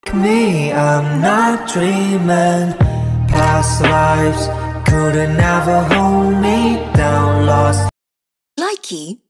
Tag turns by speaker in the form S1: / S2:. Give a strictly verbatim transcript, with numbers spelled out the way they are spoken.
S1: Me, I'm not dreaming. Past lives couldn't ever hold me down. Lost.
S2: Likey